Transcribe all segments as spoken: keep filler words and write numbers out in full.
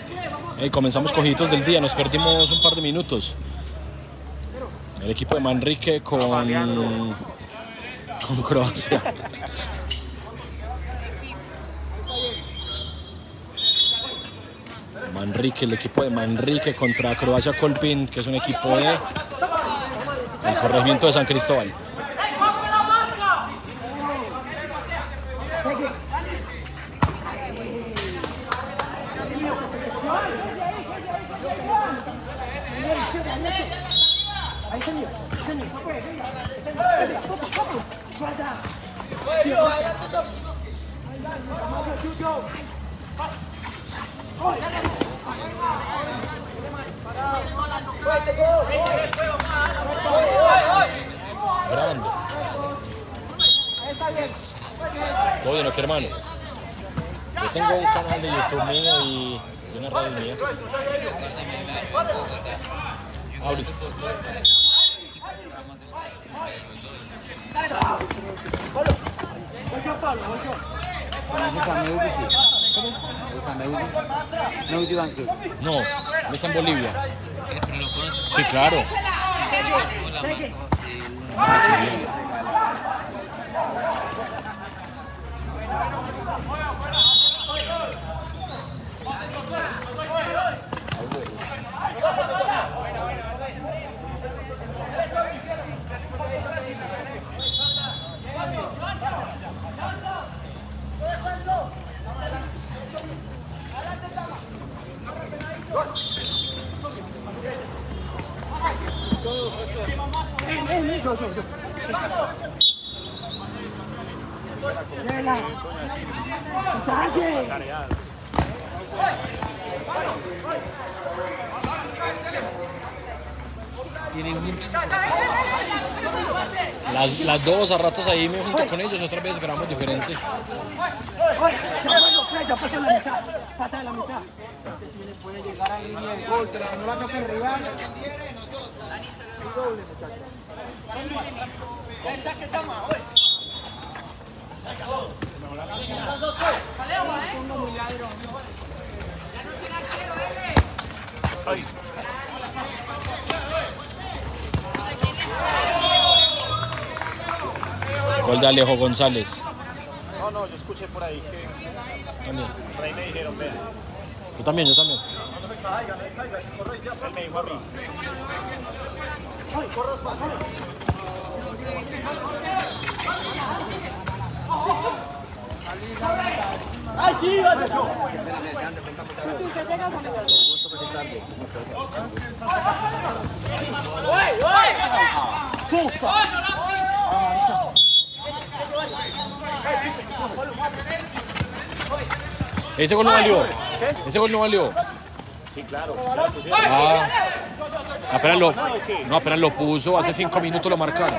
Hey, comenzamos cogiditos del día, nos perdimos un par de minutos. El equipo de Manrique con, con Croacia. Manrique, el equipo de Manrique contra Croacia Colpin, que es un equipo de el corregimiento de San Cristóbal. Grabando. Todo bien, ¿qué hermano? Yo tengo un canal de YouTube mío y una radio mía. Ahorita. No, no está en Bolivia. Sí, claro. Ah, qué bien. Las, las dos a ratos ahí me junto con ellos, otras veces grabamos diferente. Pasa de la mitad. Puede llegar a línea de gol, pero si no la toca el rival. Doble, muchachos. Gol de Alejo González. No, no, yo escuché por ahí que También. por ahí me dijeron, vean. Yo también, yo también. Él me dijo a mí. ¡Ay, sí! ¡Vale! Ese gol no valió. Ese gol no valió. Sí, claro. Ah, apenas lo, no, apenas lo puso, hace cinco minutos lo marcaron.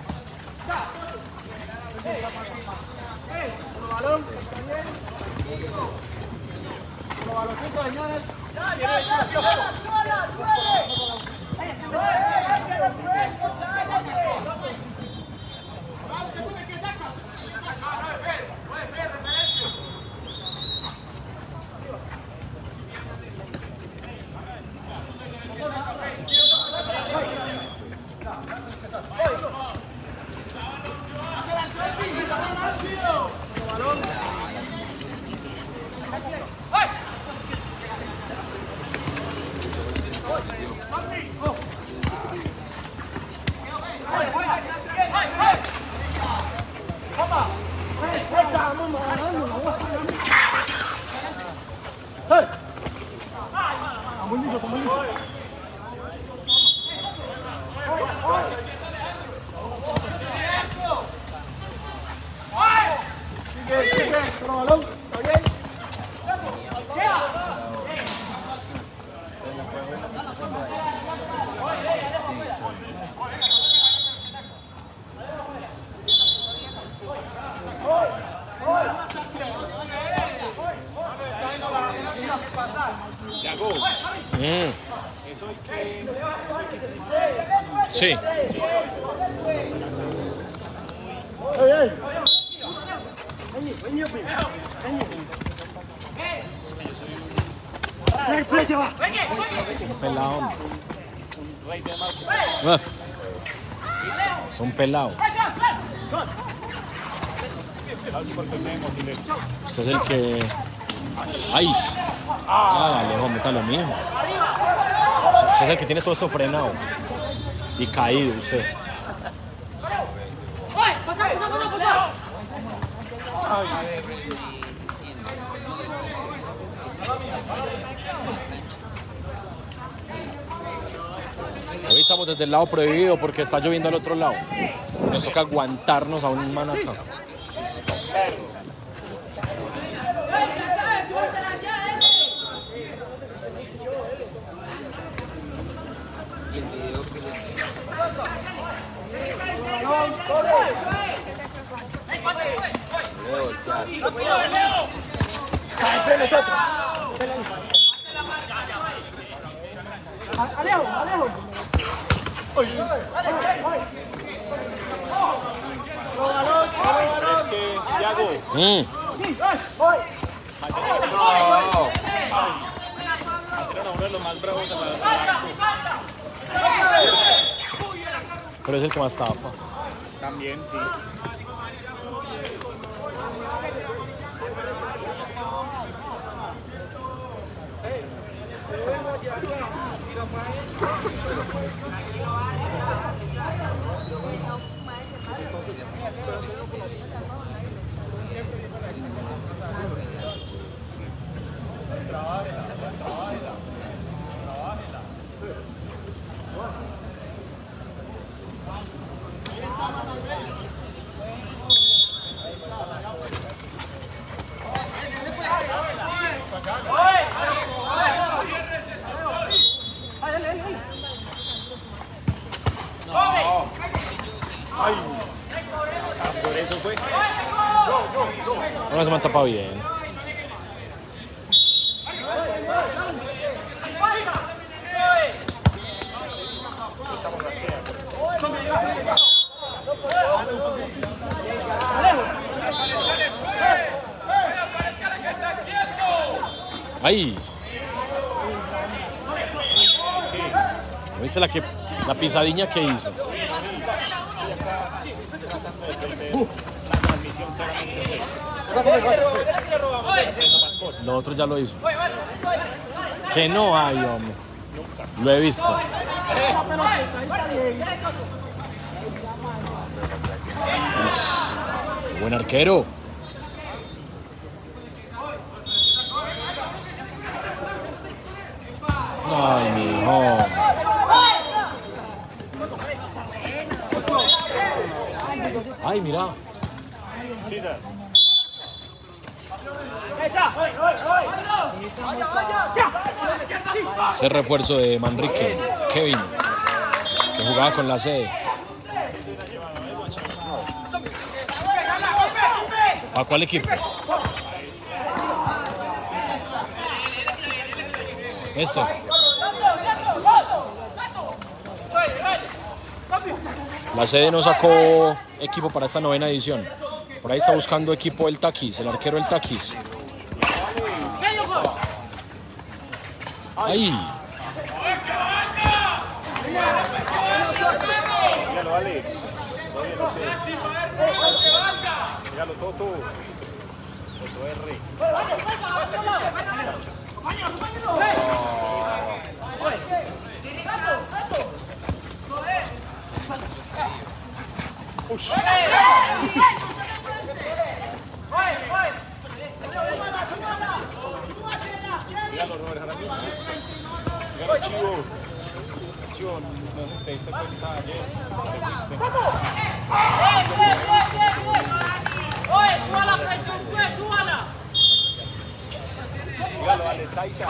Mm. Sí. Un pelado. Uf. Es un pelado. Usted es el que... ¡Ay! ¡Ah, Alejo, métalo mío! Usted es el que tiene todo esto frenado. Y caído, usted. ¡Pasa, pasa, pasa, pasa! Hoy estamos desde el lado prohibido porque está lloviendo al otro lado. Nos toca aguantarnos a un man acá. Alejo, Alejo. Es que, Thiago, Mm. mantieron a uno de los más bravos de la... Pero es el que más tapa. También, sí. Ay, por eso fue. No se me han tapado bien. Estamos aquí. ¡Ay! ¿No viste la, que, la pisadilla que hizo? La transmisión claramente es. Lo otro ya lo hizo. Que no hay, hombre. Lo he visto. Ish, qué buen arquero. Ay, mijo. Ay, mira. Chisas. Ese refuerzo de Manrique, Kevin, que jugaba con la sede. ¿A cuál equipo? Este. La sede no sacó equipo para esta novena edición. Por ahí está buscando equipo el Taquis, el arquero del Taquis. ¡Ahí! Míralo, Alex. Míralo, Toto. Toto R. Ush. Míralo, Robert Jaramillo. Míralo, Chivo. Chivo, no sé si te diste cuenta ayer. ¿Te viste? ¡Oye, suba la presión, sube, súbala! Míralo, Alex Saiza.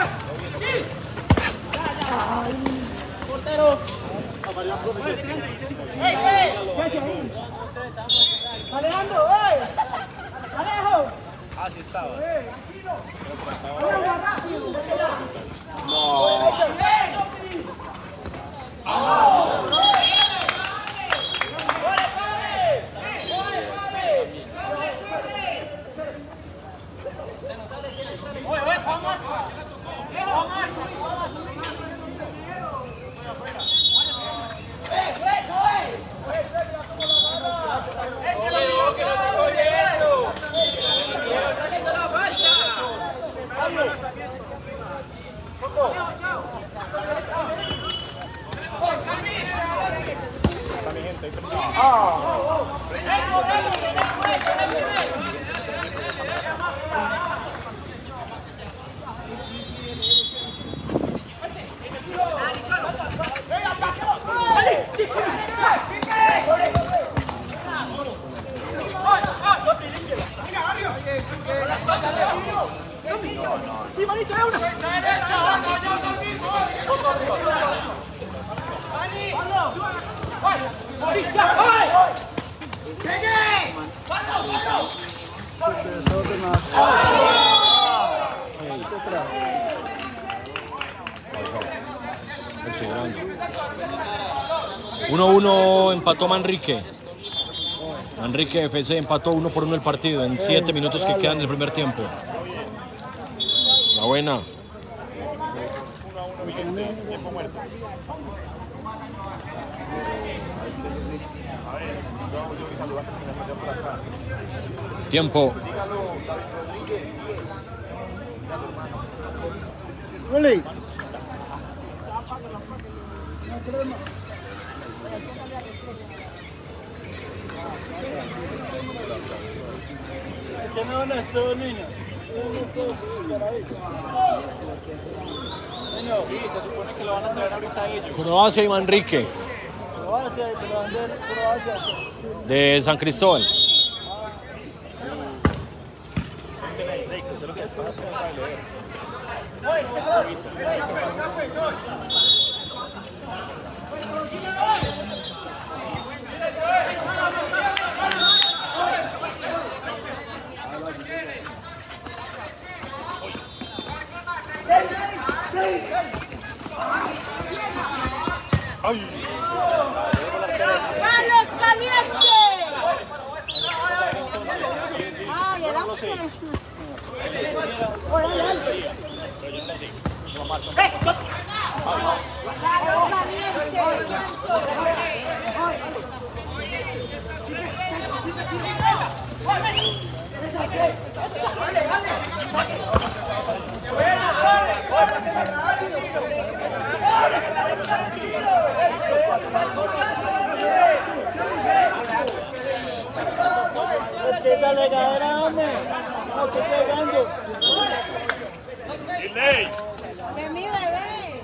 Portero. ¡Ey, ey! Alejandro, ¡ey! Alejo. Ah, sí estabas. ¡Oye, oye, vamos! Está mi gente. Sí, manito, es una. Está derecha, vamos, yo soy mismo. uno uno empató Manrique. Manrique F C empató uno por uno el partido en siete minutos que quedan del primer tiempo. La buena. Tiempo. Willy. ¿Qué me van a hacer, niños? ¿Qué me van a hacer? Sí, se supone que lo van a traer ahorita ellos. Croacia y Manrique. Croacia, pero ¿dónde Croacia? De San Cristóbal. ¡Palos calientes! ¡Ay, era usted! Es que esa legadera, hombre, no estoy pegando. ¡De mi bebé!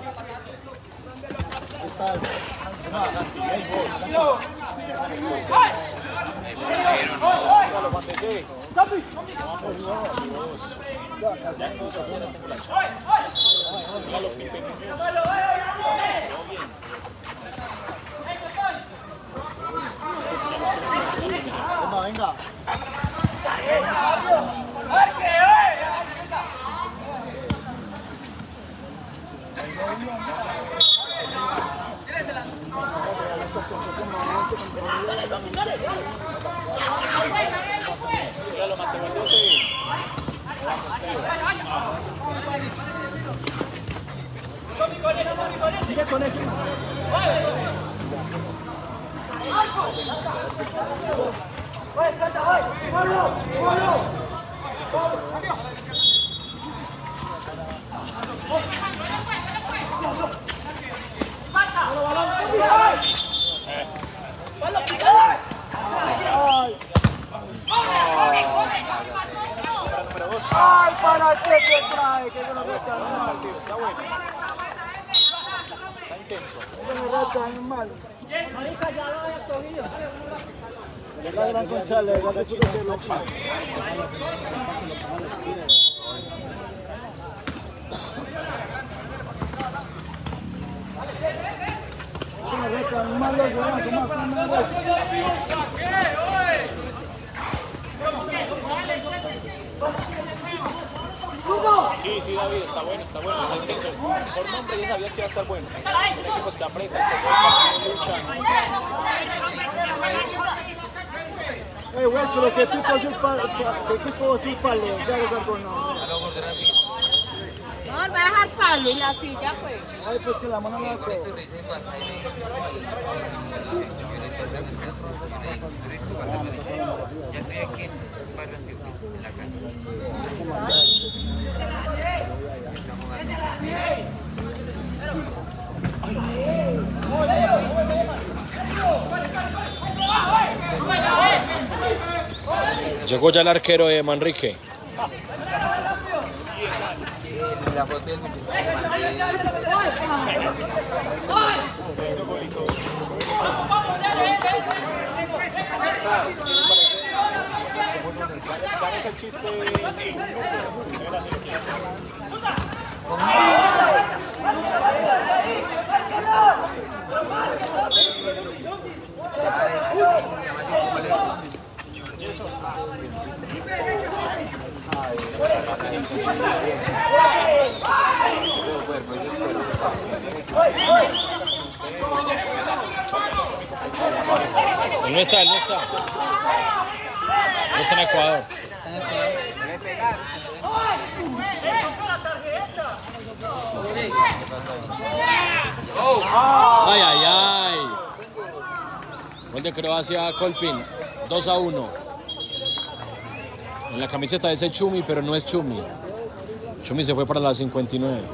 Venga. Sigue con eso. ¡Ay, para qué te trae! ¡Que no lo está mal! Está bueno. Está intenso. ¡No me rata, animal! Marica, ya lo había cogido. La gran concha, la gran concha. Sí, sí, David, está bueno, está bueno, está intenso. Por nombre ya sabía que iba a estar bueno. Son equipos que apretan, se juegan, luchan. Eh, güey, pero ¿qué tipo es el palo? ¿Qué tipo es el palo? Ya les algo no. No, va a dejar palo y la silla, pues. Ay, pues que la mano no la coge. Tú le dices WhatsApp y me dices si yo le estoy transmitiendo todo. Le dices WhatsApp, ya estoy aquí en Barrio Antioquia, en la calle. Estamos Llegó ya el arquero de Manrique. la foto del Damos el chiste de Él no está, él no está. Él está en Ecuador. Ay, ay, ay. Gol de Croacia, Kolpin. dos a uno. En la camiseta dice Chumi, pero no es Chumi. Chumi se fue para la cincuenta y nueve.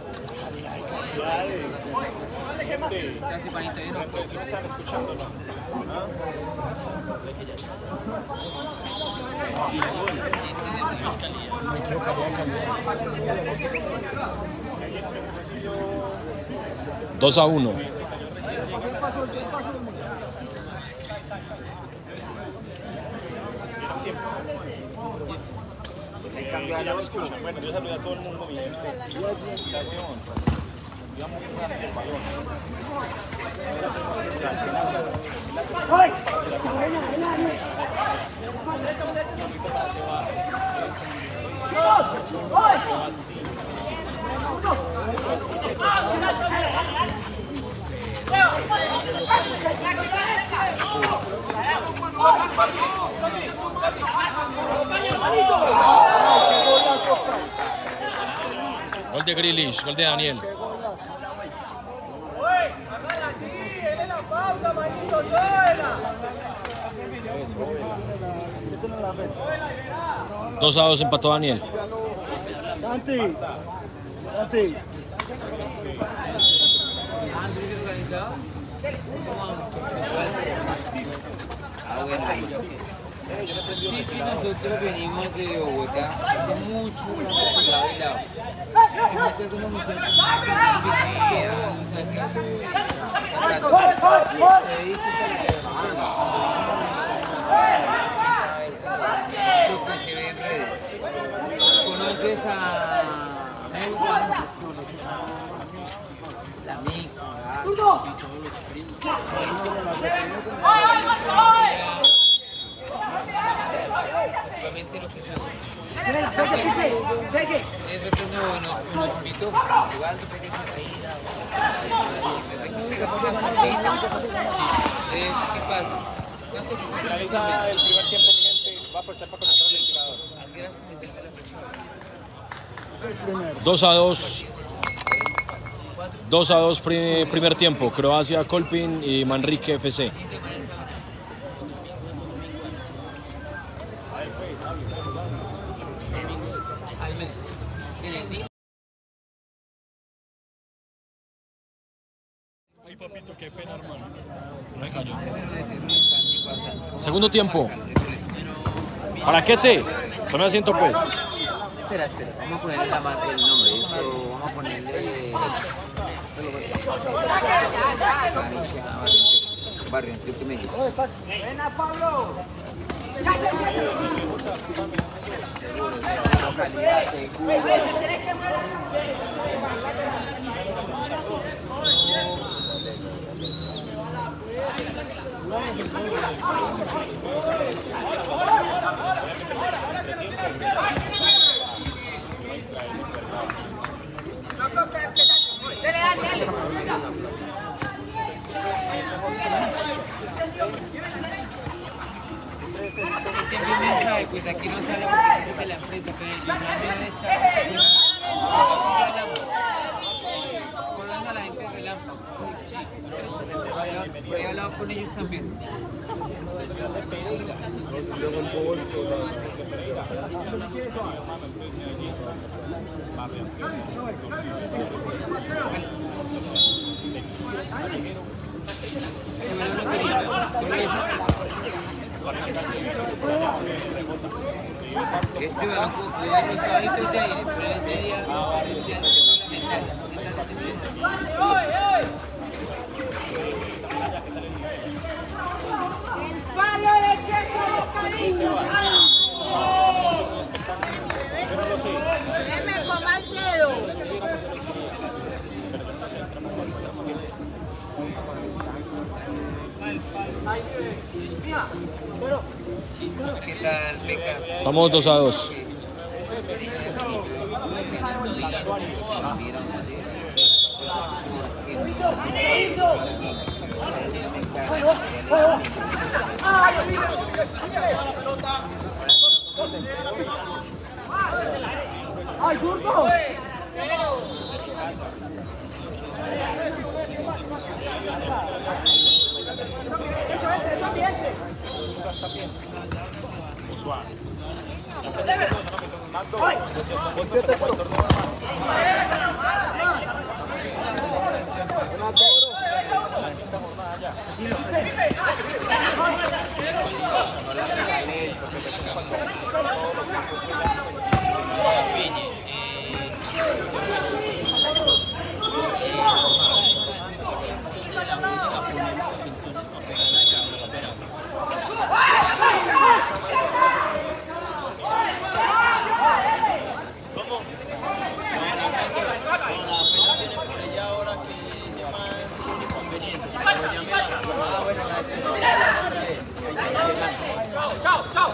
Casi panita, ¿no? sí me están escuchando, ¿no? Me equivocaría de camisa. dos a uno. Ya me escuchan. Bueno, yo saludé a todo el mundo. Mi gente. Digamos que el balón. Gol de Grealish, gol de Daniel. dos a dos empató Daniel. Santi. Santi. Ah, bueno. Sí, sí, nosotros venimos de Bogotá hace mucho rato por lado y lado. Hemos hecho una muchacha lo que se ve en redes. ¿Conoces a la amiga? Solamente lo que es nuevo. Eso que es nuevo, nos, nos invitó. Igual que pegué esa caída. Entonces, ¿qué pasa? ¿Cuánto que Finaliza el primer tiempo, mi gente. Va a aprovechar para conectar el ventilador. aquí las condiciones de la fecha? dos a dos. dos a dos primer tiempo. Croacia, Kolpin y Manrique F C. Al mes. En el día. Ay, papito, qué pena, hermano. Me cayó. Segundo tiempo. ¿Para qué te? Tome asiento, pues. Espera, espera. Vamos a ponerle la marca, el nombre. Esto, vamos a ponerle. Barrio Antioquia, México. Buena, Pablo. ¿Quién me mensaje? Pues aquí no sale porque es de la empresa, pero yo no me esta. trabajado con ellos también. Este balón como pudo haber estado ahí desde aire, pero el media decían que solamente ¡Palo de queso, cariño! ¡Que me coma el dedo! ¿qué tal, Becas? Estamos dos a dos. ¡Ay, zurdo! Chao, chao.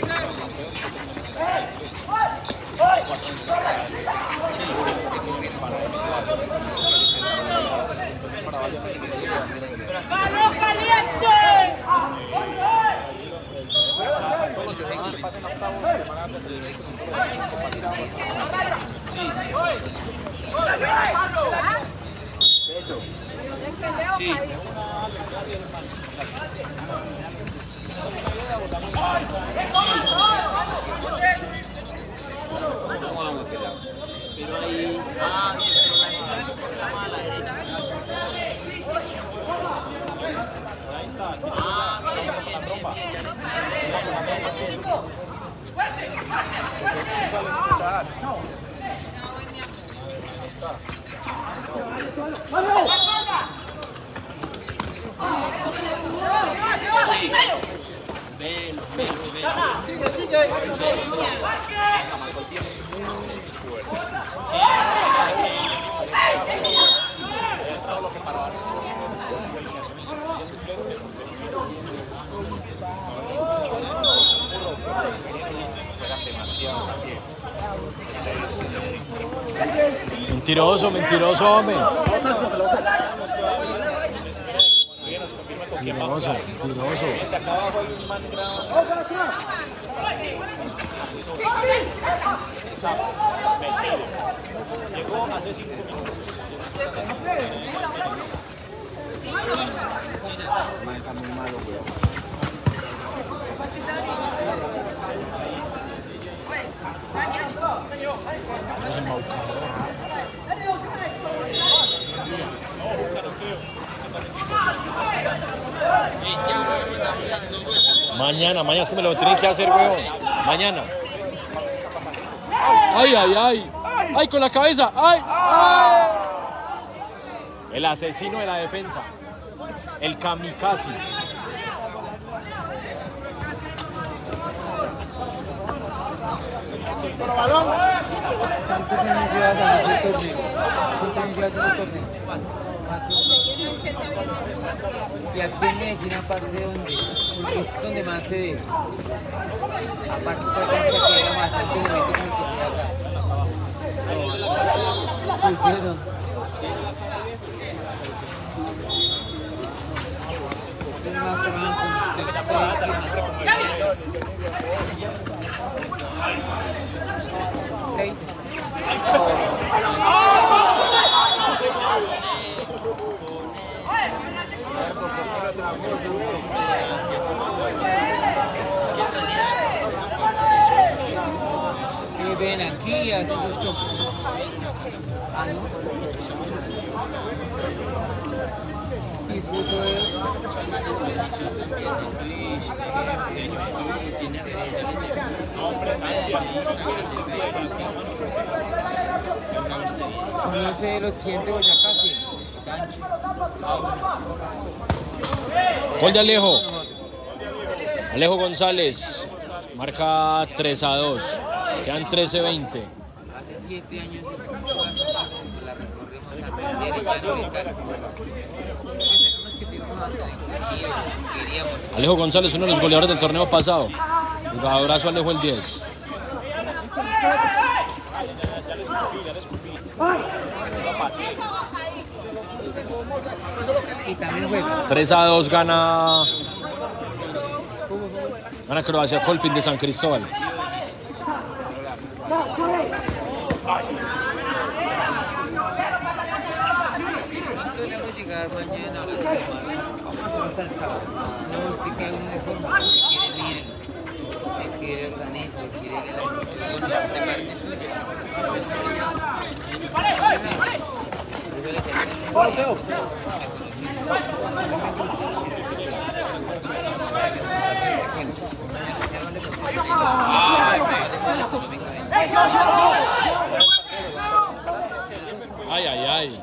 ¡Balón caliente! Sí. Pero ahí, ah, la mano a la derecha. Ahí está, aquí ah, por la trompa. Velo, velo, velo. Sigue, sigue. Mentiroso, mentiroso, hombre. Mentiroso, mentiroso. Llegó hace cinco minutos. Está muy malo, güey. Vamos embaucados. Mañana, mañana es que me lo tienen que hacer, weón. Mañana. Ay, ay, ay. Ay, con la cabeza. Ay, ay. El asesino de la defensa. El kamikaze. ¿Cuántos años llevas haciendo el torneo? ¿Cuántos años llevas haciendo el torneo? ¿Y aquí en Medellín, aparte de dónde? Porque es donde más se ve. Aparte de la cancha que era bastante bonito como el que se ve acá. ¿Sí, no? Es más trabajo con usted. Seis. Y fútbol es... Conoce el occidente Boyacá, sí. Gancho. Gol de Alejo. Alejo González. Marca tres a dos. Quedan trece veinte. Hace siete años la recorrimos a Santander y ya no sabemos que tuvimos antes de que queríamos. Alejo González, uno de los goleadores del torneo pasado. Jugadorazo Alejo el diez. Y también juega. tres a dos gana. Gana Croacia Colpin de San Cristóbal. ¿Cuánto le hago llegar mañana a la semana? Hasta el sábado. No, usted que un uniforme, se quiere bien, se quiere organizar, se quiere que la cosa de parte suya. Ay, ay, ay.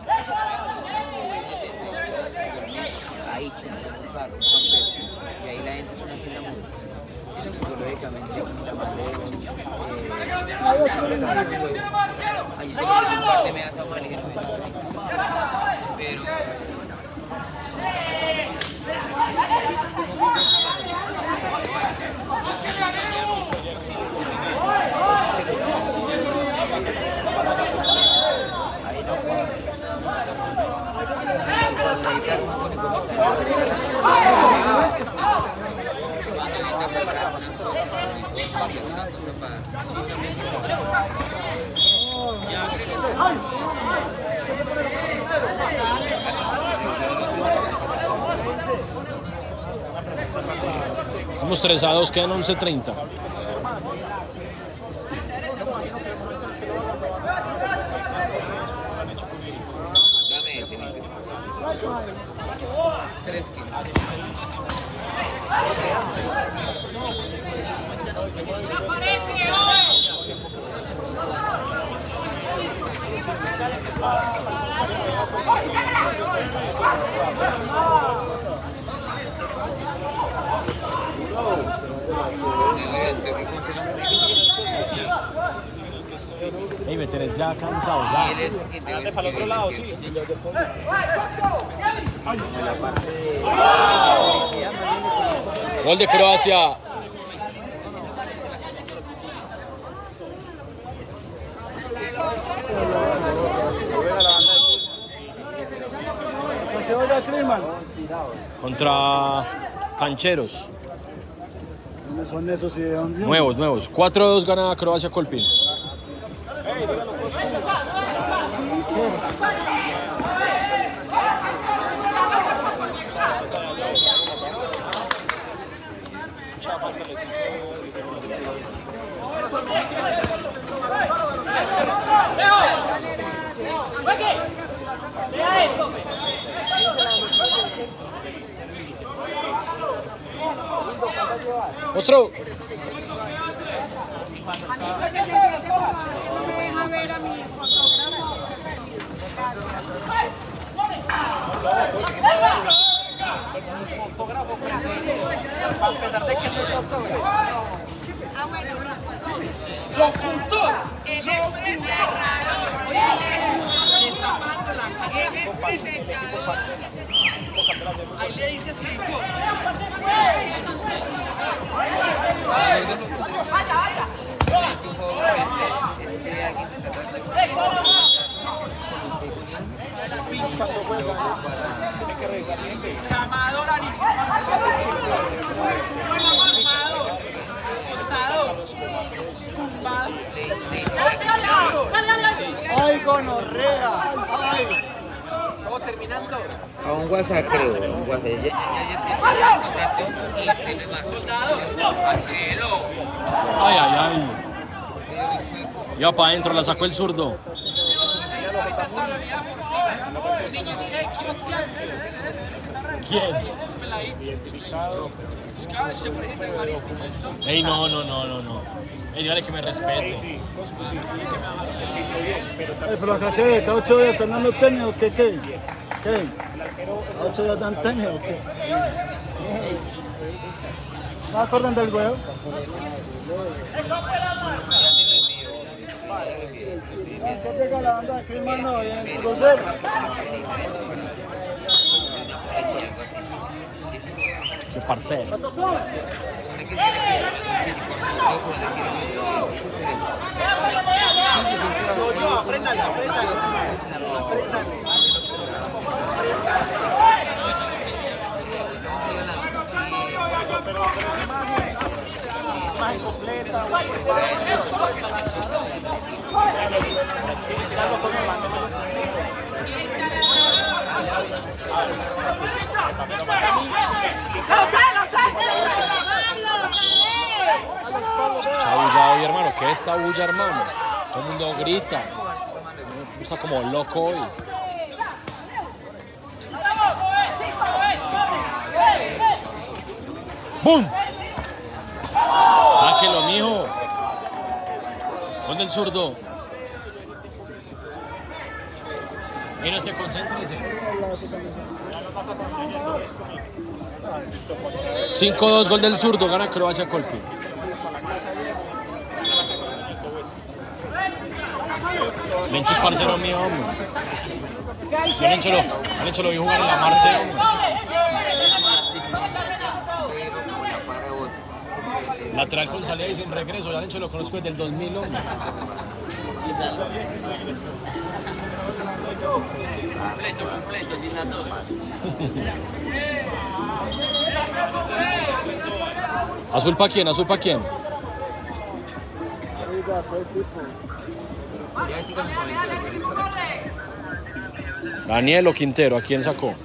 Ahí, y ahí la gente no empieza mucho. Sino que psicológicamente está más lejos. Ahí se le hizo un par de medias a mal y pero... Estamos tres a dos, quedan once treinta. Dame ese, dice. Tres kilos. Ey, me tenés ya cansado, ya. Ande para el otro lado, sí. Gol de Croacia. Contra Cancheros. Son esos y de dónde. Nuevos, nuevos. cuatro a dos gana Croacia Colpin. Ostro. A pesar de que no es fotógrafo. Ah, bueno, locutor. El presentador. Le está bajando la cara. Ahí le dice escritor. Tramador Arisco. Armador. Costador. Tumbado. Ay, gonorrea. Ay. Estamos terminando. A un WhatsApp creo, un WhatsApp. Ya, ya, ya, ya, ya, contacto y escribe más. Soldado. Hacelo. Ay, ay, ay. Ya para adentro, la sacó el zurdo. Ahorita está la unidad por fin. Niños, ¿qué? ¿Quién ¿Quién? se presenta Eucarístico. Ey, no, no, no, no, no. Ey, dígale que me respete. Sí, Eh, pero acá qué, cada ocho días están dando tenis o qué, qué, qué, cada ocho días dan tenis o qué. ¿No acuerdan del huevo? ¿Qué llega la banda aquí, hermano? ¿En Crucero? Qué parcero. Soy yo, apréndale, apréndale. Apréndale. Imagen completa. Mucha bulla hoy, hermano. ¿Qué es esta bulla, hermano? Todo el mundo grita. Está como loco hoy. ¡Bum! Sáquelo, mijo. Gol del zurdo. Mira, es que concéntrese. cinco dos, gol del zurdo. Gana Croacia Colpi. Lencho es parcero mío, hombre. Yo Lencho lo, Lencho lo vi jugar en la Marte, hombre. Lateral con salida y sin regreso. Ya Lencho lo conozco desde el dos mil, hombre. Completo, completo, sin las dos. ¿Azul pa' quién? ¿Azul pa' quién? Daniel o Quintero, ¿a quién sacó?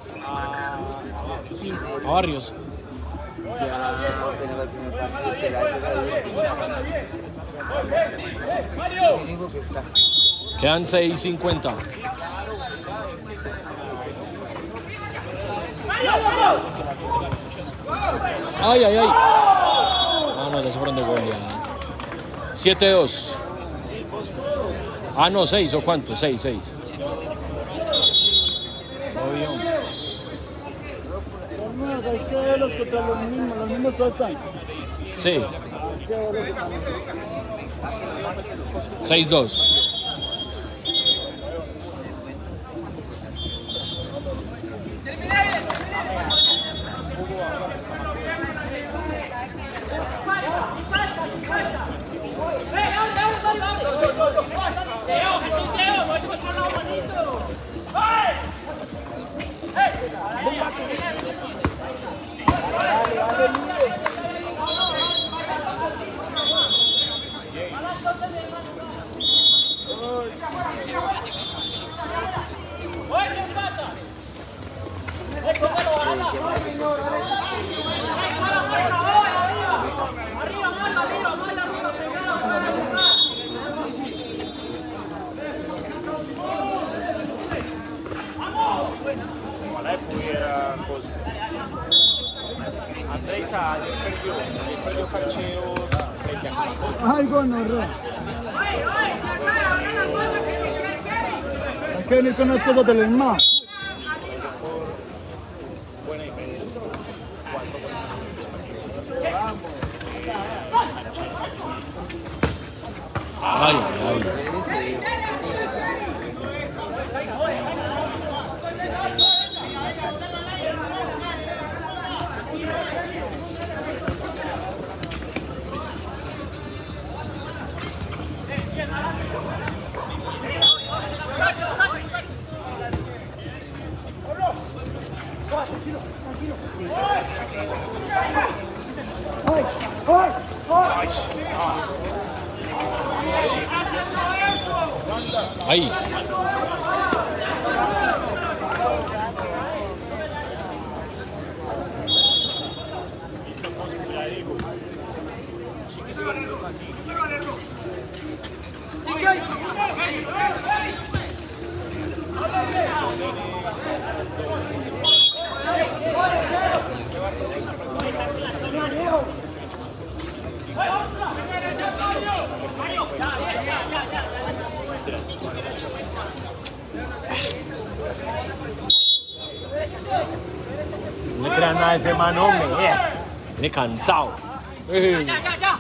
A Barrios. Quedan seis cincuenta. Ay, ay, ay. Ah, no, ya se fueron de gol ya. siete dos. Ah, no, seis o cuánto, seis, seis. Obvio. Hermanos, hay que verlos contra los mismos, los mismos todos están. Sí. Hay que verlos contra los mismos. seis dos. Ojalá pudiera cosa. Andrés Sáenz perdió, él perdió cacheos frente a Caracol. Ay, gonorrea. Hay que venir con las cosas del ESMA. Buena diferencia. Ay, ay, ay. Ahí. nada ese man, hombre. Eh, Viene cansado. Eh. Ya, ya, ya.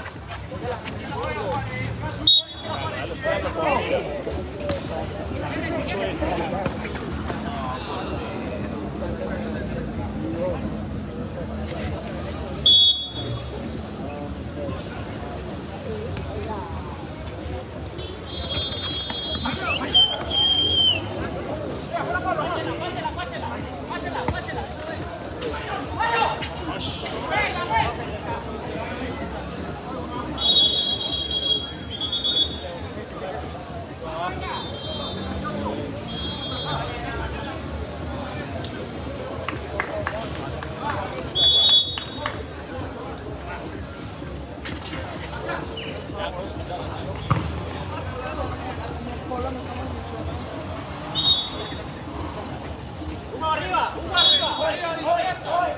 Uno arriba, uno arriba.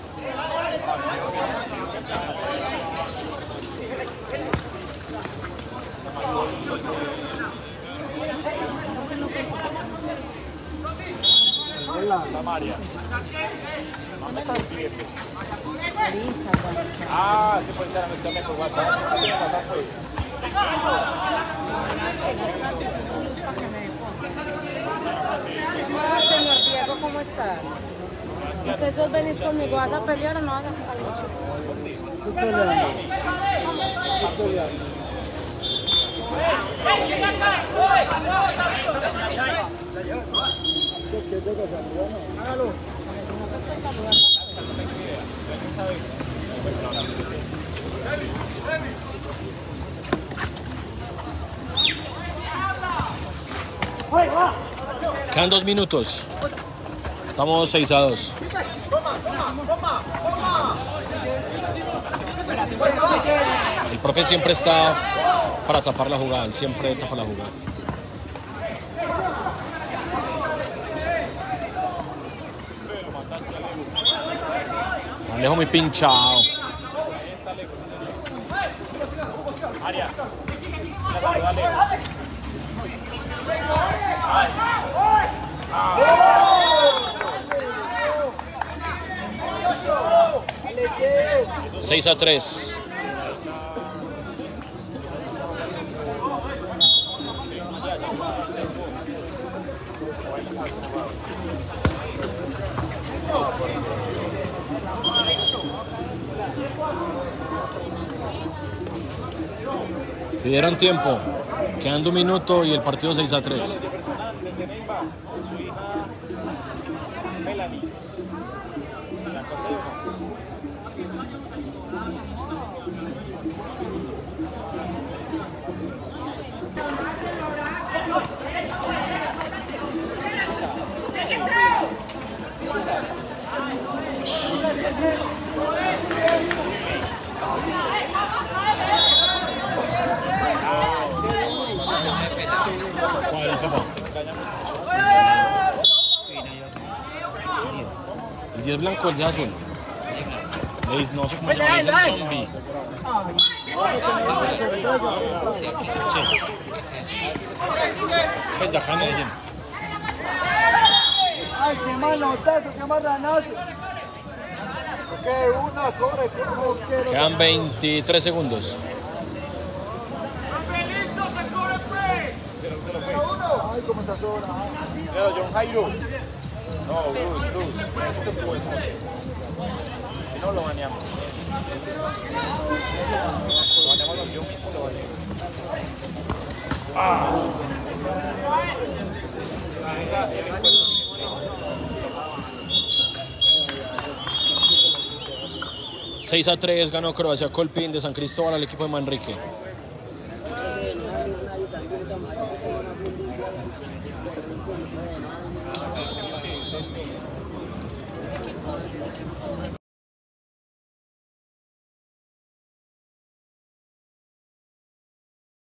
La María. Mamá está escribiendo. Ah, sí puede ser a mezclarme por WhatsApp. ¿Qué tiene WhatsApp, pues? Hola, señor Diego, ¿cómo estás? ¿Qué sos venís conmigo? ¿Vas a pelear o no vas a pelear? Estoy peleando. Estoy peleando. ¿Qué te pasa? Hágalo. No te estoy saludando. Quedan dos minutos. Estamos seis a dos. El profe siempre está para tapar la jugada. Él siempre tapa la jugada. Alejo muy pinchado. María. Dale. seis a tres. Pidieron tiempo. Quedando un minuto y el partido seis a tres. Su hija Melanie. ¿La conté o no? El diez blanco, el diez azul. Le dice, no sé cómo se llama, le dicen zombie. Sí. Pues de acá en Medellín. Ay, qué mal notazo, qué mal ranazo. Ok, una, corre, corre. Quedan veintitrés segundos. Ay, cómo está sobra. Pero John Jairo. No, Bruce, Bruce. Esto es bueno. Si no, lo baneamos. Lo baneamos los John mismo, lo baneamos. Ah. seis a tres ganó Croacia Colpin de San Cristóbal al equipo de Manrique.